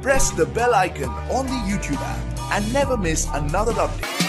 Press the bell icon on the YouTube app and never miss another update.